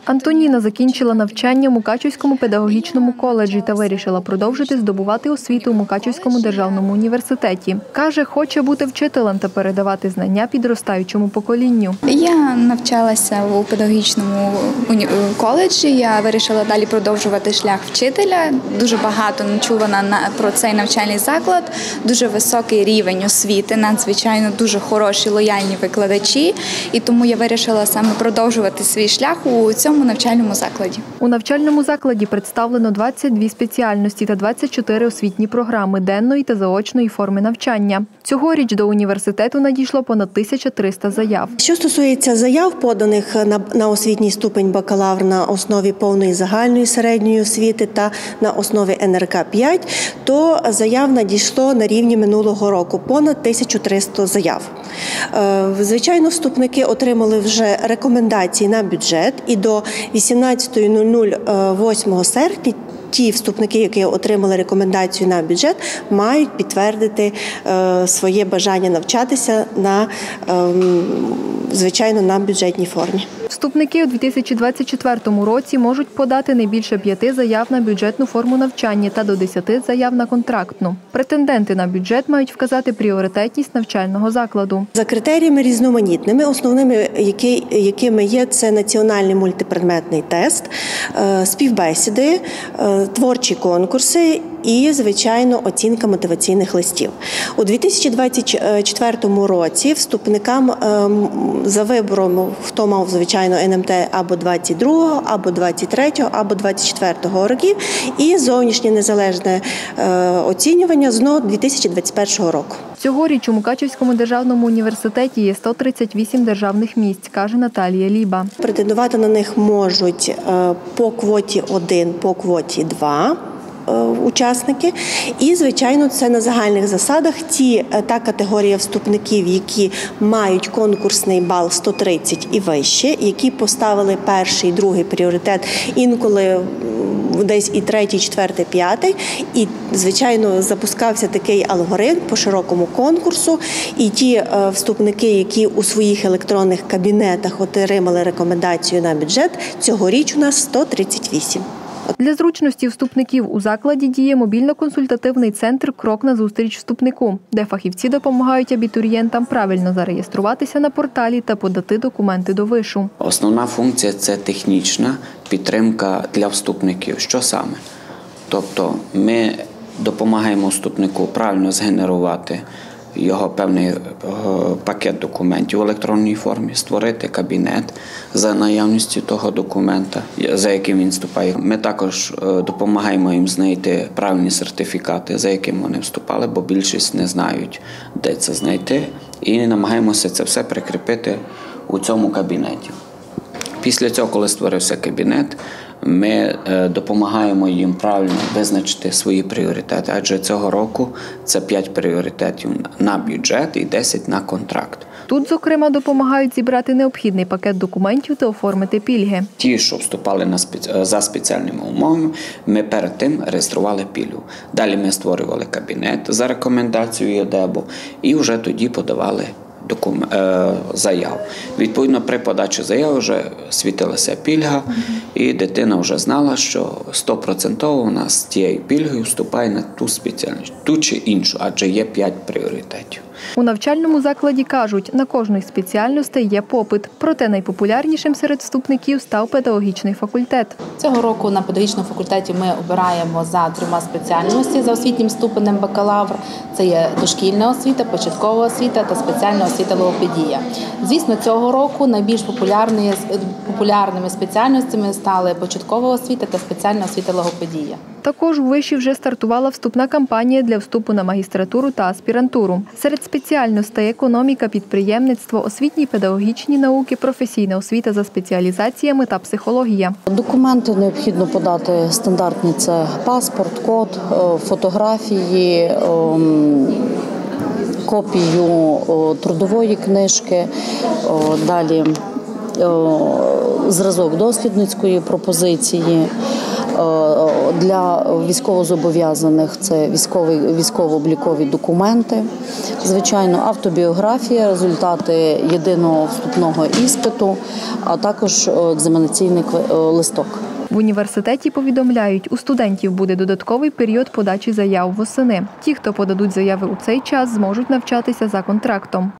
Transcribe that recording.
Антоніна закінчила навчання в Мукачівському педагогічному коледжі та вирішила продовжити здобувати освіту у Мукачівському державному університеті. Каже, хоче бути вчителем та передавати знання підростаючому поколінню. Я навчалася у педагогічному коледжі, я вирішила далі продовжувати шлях вчителя. Дуже багато чувана про цей навчальний заклад, дуже високий рівень освіти, надзвичайно дуже хороші, лояльні викладачі. І тому я вирішила саме продовжувати свій шлях у цьому навчальному закладі. У навчальному закладі представлено 22 спеціальності та 24 освітні програми денної та заочної форми навчання. Цьогоріч до університету надійшло понад 1300 заяв. Що стосується заяв, поданих на освітній ступень бакалавр на основі повної загальної середньої освіти та на основі НРК-5, то заяв надійшло на рівні минулого року – понад 1300 заяв. Звичайно, вступники отримали вже рекомендації на бюджет, і до 18.00 8 серпня ті вступники, які отримали рекомендацію на бюджет, мають підтвердити своє бажання навчатися звичайно, на бюджетній формі. Вступники у 2024 році можуть подати не більше 5 заяв на бюджетну форму навчання та до 10 заяв на контрактну. Претенденти на бюджет мають вказати пріоритетність навчального закладу. За критеріями різноманітними, основними, якими є, це національний мультипредметний тест, співбесіди, творчі конкурси і, звичайно, оцінка мотиваційних листів. У 2024 році вступникам за вибором, хто мав, звичайно, НМТ або 22-го, або 23-го, або 24-го років, і зовнішнє незалежне оцінювання знову 2021 року. Цьогоріч у Мукачівському державному університеті є 138 державних місць, каже Наталія Ліба. Претендувати на них можуть по квоті 1, по квоті 2 учасники. І, звичайно, це на загальних засадах та категорія вступників, які мають конкурсний бал 130 і вище, які поставили перший, другий пріоритет, інколи десь і третій, четвертий, п'ятий. І, звичайно, запускався такий алгоритм по широкому конкурсу. І ті вступники, які у своїх електронних кабінетах отримали рекомендацію на бюджет, цьогоріч у нас 138. Для зручності вступників у закладі діє мобільно-консультативний центр «Крок назустріч вступнику», де фахівці допомагають абітурієнтам правильно зареєструватися на порталі та подати документи до вишу. Основна функція – це технічна підтримка для вступників. Що саме? Тобто ми допомагаємо вступнику правильно згенерувати його певний пакет документів в електронній формі, створити кабінет за наявністю того документа, за яким він вступає. Ми також допомагаємо їм знайти правильні сертифікати, за якими вони вступали, бо більшість не знають, де це знайти, і намагаємося це все прикріпити у цьому кабінеті. Після цього, коли створився кабінет, ми допомагаємо їм правильно визначити свої пріоритети, адже цього року це 5 пріоритетів на бюджет і 10 на контракт. Тут, зокрема, допомагають зібрати необхідний пакет документів та оформити пільги. Ті, що вступали за спеціальними умовами, ми перед тим реєстрували пільгу. Далі ми створювали кабінет за рекомендацією ЄДЕБу і вже тоді подавали заяву. Відповідно, при подачі заяви вже світилася пільга, і дитина вже знала, що 100% у нас з тією пільгою вступає на ту спеціальність, ту чи іншу, адже є 5 пріоритетів. У навчальному закладі кажуть, на кожну з спеціальностей є попит. Проте найпопулярнішим серед вступників став педагогічний факультет. Цього року на педагогічному факультеті ми обираємо за 3 спеціальності за освітнім ступенем бакалавр. Це є дошкільна освіта, початкова освіта та спеціальна освіта логопедія. Звісно, цього року найбільш популярними спеціальностями стали початкова освіта та спеціальна освіта логопедія. Також у виші вже стартувала вступна кампанія для вступу на магістратуру та аспірантуру. Серед спеціальностей – економіка, підприємництво, освітні і педагогічні науки, професійна освіта за спеціалізаціями та психологія. Документи необхідно подати стандартні – це паспорт, код, фотографії, копію трудової книжки, далі зразок дослідницької пропозиції, Для військовозобов'язаних це військово-облікові документи, звичайно, автобіографія, результати єдиного вступного іспиту, а також екзаменаційний листок. В університеті повідомляють, у студентів буде додатковий період подачі заяв восени. Ті, хто подадуть заяви у цей час, зможуть навчатися за контрактом.